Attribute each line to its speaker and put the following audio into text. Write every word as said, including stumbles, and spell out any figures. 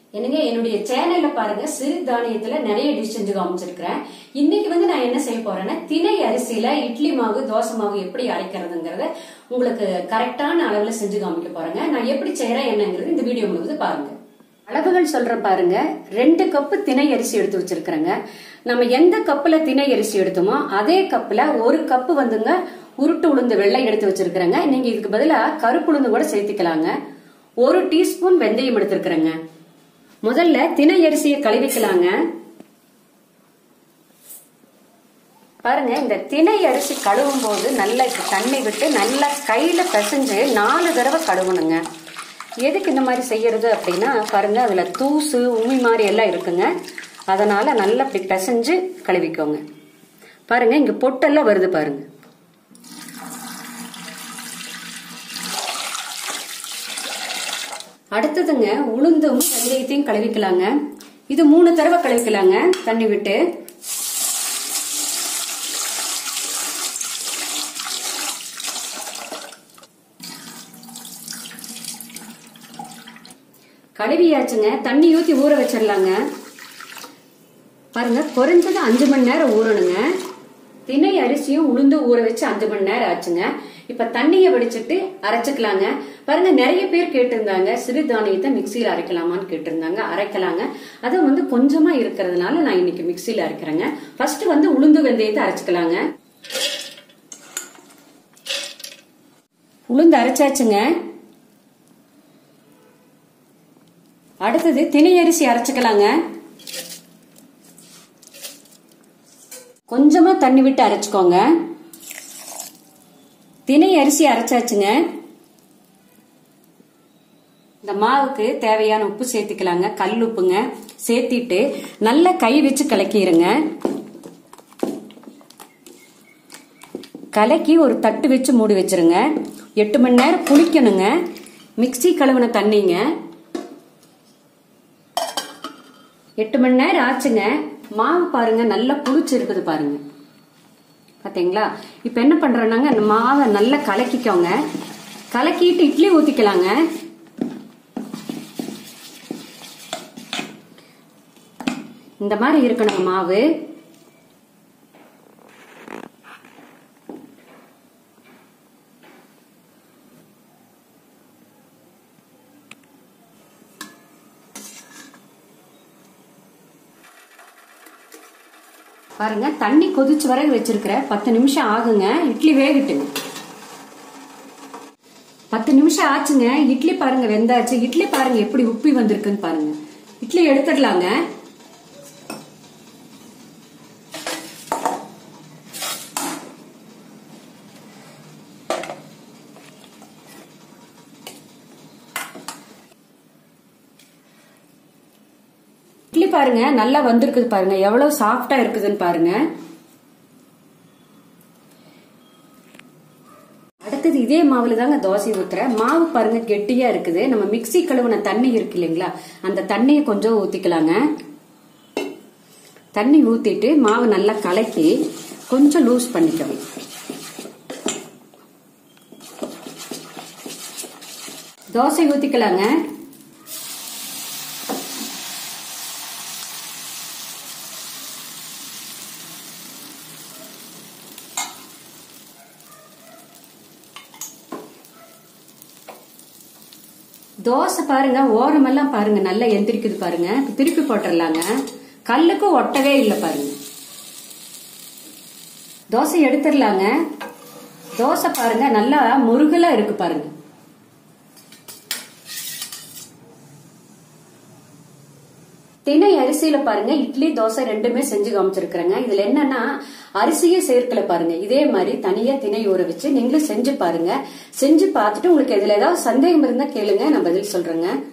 Speaker 1: என்னங்க என்னுடைய சேனல்ல பாருங்க சிறு தானியத்துல நிறைய டிஷ் செஞ்சு காமிச்சிருக்கிறேன். இன்னைக்கு வந்து நான் என்ன செய்ய போறேன்னா திணை அரிசியில இட்லி மாவு தோசை மாவு எப்படி அரைக்கிறதுங்கறத உங்களுக்கு கரெக்டான அளவுல செஞ்சு காமிக்க போறேங்க. நான் எப்படி செய்யறேன் என்னங்கிறது இந்த வீடியோ முழுவதும் பாருங்க. அளவுகள் சொல்றேன் பாருங்க. ரெண்டு கப்பு திணை அரிசி எடுத்து வச்சிருக்கிறேங்க. நம்ம எந்த கப்புல திணை அரிசி எடுத்தோமோ அதே கப்புல ஒரு கப்பு வந்துங்க உருட்டு உளுந்து வெள்ளை எடுத்து வச்சிருக்கிறேங்க. நீங்க இதுக்கு பதிலா கருப்பு உளுந்து கூட சேர்த்துக்கலாங்க. ஒரு டீஸ்பூன் வெந்தயம் எடுத்திருக்கிறேங்க. முதல்ல திணை அரிசியை கழுவிக்கலாங்க. பாருங்க, இந்த திணை அரிசி கழுவும் போது நல்லா தண்ணி விட்டு நல்லா கையில பிசைஞ்சு நாலு தடவை கழுவணுங்க. எதுக்கு இந்த மாதிரி செய்யறது அப்படின்னா பாருங்க, அதுல தூசு உமி மாதிரி எல்லாம் இருக்குங்க. அதனால நல்லா இப்படி பிசைஞ்சு கழுவிக்கோங்க. பாருங்க, இங்க பொட்டெல்லாம் வருது பாருங்க. அடுத்ததுங்க உளுந்தும் வெந்தயத்தையும் கழுவிக்கலாங்க. இது மூணு தடவை கழுவிக்கலாங்க தண்ணி விட்டு. கழுவியாச்சுங்க. தண்ணி ஊத்தி ஊற வச்சிடலாங்க. பாருங்க, குறைஞ்சது அஞ்சு மணி நேரம் ஊறணுங்க. திணை அரிசியும் உளுந்து ஊற வச்சு அஞ்சு மணி நேரம் ஆச்சுங்க. இப்ப தண்ணிய வடிச்சிட்டு அரைச்சுக்கலாங்க. பாருங்க, நிறைய பேர் கேட்டிருந்தாங்க சிறு தானியத்தை மிக்சியில அரைக்கலாமான்னு கேட்டிருந்தாங்க. அரைக்கலாங்க. அது வந்து கொஞ்சமா இருக்கிறதுனால நான் இன்னைக்கு மிக்சியில அரைக்கிறேங்க. ஃபர்ஸ்ட் வந்து உளுந்து வெந்தயத்தை அரைச்சுக்கலாங்க. உளுந்து அரைச்சாச்சுங்க. அடுத்தது திணை அரிசி அரைச்சுக்கலாங்க. கொஞ்சமா தண்ணி விட்டு அரைச்சுக்கோங்க. திணை அரிசி அரைச்சாச்சுங்க. இந்த மாவுக்கு தேவையான உப்பு சேர்த்துக்கலாங்க. கல் உப்புங்க. சேர்த்திட்டு நல்லா கை வச்சு கலக்கிடுங்க. கலக்கி ஒரு தட்டு வச்சு மூடி வச்சிருங்க. எட்டு மணி நேரம் புளிக்கணுங்க. மிக்சி கழுவுன தண்ணிங்க. எட்டு மணி நேரம் ஆச்சுங்க. மாவு பாருங்க நல்லா புளிச்சு இருக்குது பாருங்க. பாத்தீங்களா? இப்ப என்ன பண்றேன்னாங்க, அந்த மாவை நல்லா கலக்கிக்கோங்க. கலக்கிட்டு இட்லி ஊத்திக்கலாங்க. இந்த மாதிரி இருக்கணும் மாவு. பாருங்க, தண்ணி கொதிச்சு வர வச்சிருக்கிற பத்து நிமிஷம் ஆகுங்க. இட்லி வேகட்டுங்க. பத்து நிமிஷம் ஆச்சுங்க. இட்லி பாருங்க வெந்தாச்சு. இட்லி பாருங்க எப்படி உப்பி வந்திருக்குன்னு பாருங்க. இட்லி எடுத்துடலாங்க. இட்லி பாருங்க நல்லா வந்திருக்குது பாருங்க. எவ்வளவு சாஃப்டா இருக்குதுன்னு பாருங்க. அடுத்தது இதே மாவுல தாங்க தோசை ஊத்துற. மாவு பாருங்க கெட்டியா இருக்குது. நம்ம மிக்சி கழுவுன தண்ணி இருக்கு இல்லைங்களா, அந்த தண்ணியை கொஞ்சம் ஊத்திக்கலாங்க. தண்ணி ஊத்திட்டு மாவு நல்லா கலக்கி கொஞ்சம் லூஸ் பண்ணிக்கணும். தோசை ஊத்திக்கலாங்க. தோசை பாருங்க ஓரமெல்லாம் பாருங்க நல்லா எந்திரிக்குது பாருங்க. திருப்பி போட்டுடலாங்க. கல்லுக்கு ஒட்டவே இல்லை பாருங்க. தோசை எடுத்துடலாங்க. தோசை பாருங்க நல்லா முருகலா இருக்கு பாருங்க. திணை அரிசியில பாருங்க இட்லி தோசை ரெண்டுமே செஞ்சு காமிச்சிருக்கிறேங்க. இதுல என்னன்னா அரிசியே சேர்க்கல பாருங்க. இதே மாதிரி தனியா திணை ஊற வச்சு நீங்களும் செஞ்சு பாருங்க. செஞ்சு பார்த்துட்டு உங்களுக்கு இதுல ஏதாவது சந்தேகம் இருந்தா கேளுங்க, நான் பதில் சொல்றேங்க.